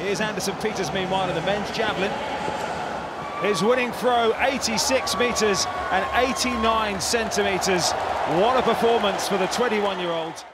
Here's Anderson Peters, meanwhile, in the men's javelin. His winning throw, 86 metres and 89 centimetres. What a performance for the 21-year-old.